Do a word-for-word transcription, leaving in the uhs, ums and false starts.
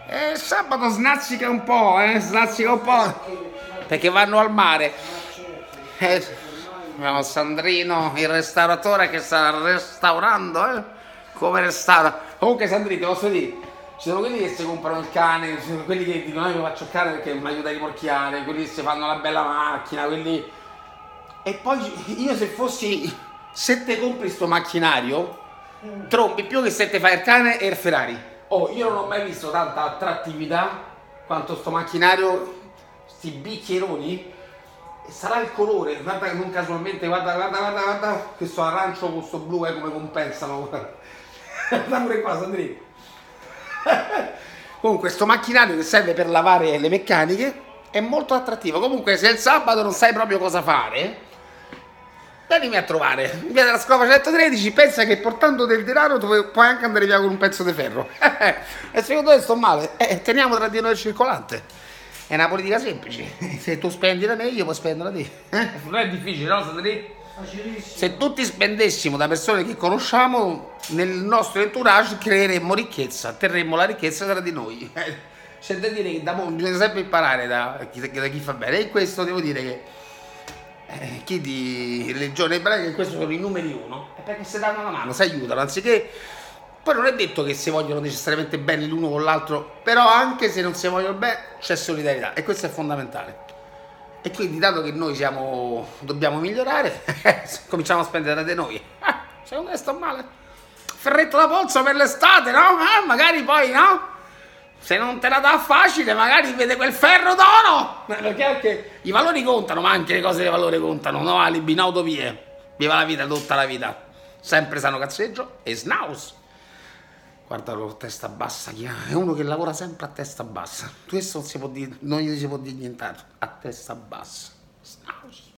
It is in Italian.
E sabato snazzica un po', eh, snazzica un po', perché vanno al mare. Eh, abbiamo Sandrino, il restauratore che sta restaurando, eh? Come restaura. Comunque Sandrino, ti posso dire, ci sono quelli che si comprano il cane, ci sono quelli che dicono io faccio il cane perché mi aiuta a rimorchiare, quelli che si fanno la bella macchina, quelli... E poi io se fossi, se te compri sto macchinario, trombi più che se te fai il cane e il Ferrari. Oh, io non ho mai visto tanta attrattività quanto sto macchinario, sti bicchieroni. E sarà il colore, guarda che non casualmente, guarda, guarda, guarda, guarda, questo arancio con questo blu, eh, come compensano. Guarda pure qua, Sandrino. Comunque, sto macchinario che serve per lavare le meccaniche è molto attrattivo. Comunque, se il sabato non sai proprio cosa fare, venimi a trovare. In via della Scova centotredici, pensa che portando del denaro tu puoi anche andare via con un pezzo di ferro. E secondo te sto male? Eh, teniamo tra di noi il circolante. È una politica semplice. Se tu spendi da me, io puoi spendere da te. Eh? Non è difficile, no, Sandrino? Facilissimo. Se tutti spendessimo da persone che conosciamo, nel nostro entourage creeremmo ricchezza, terremmo la ricchezza tra di noi. C'è da dire che da mo bisogna sempre imparare da chi, da chi fa bene. E in questo devo dire che eh, chi di religione ebraica, in questo sono i numeri uno, è perché si danno una mano, si aiutano, anziché... Poi non è detto che si vogliono necessariamente bene l'uno con l'altro, però anche se non si vogliono bene c'è solidarietà e questo è fondamentale. E quindi dato che noi siamo, dobbiamo migliorare, cominciamo a spendere da noi. Eh, secondo me sto male. Ferretto da polso per l'estate, no? Eh, magari poi, no? Se non te la dà facile, magari vede quel ferro d'oro. Perché anche i valori contano, ma anche le cose di valore contano, no? Alibi, no, utopie. Viva la vita, tutta la vita. Sempre sano cazzeggio e snaus. Guardalo a testa bassa, è uno che lavora sempre a testa bassa. Questo non si può dire, non gli si può dire nient'altro, a testa bassa.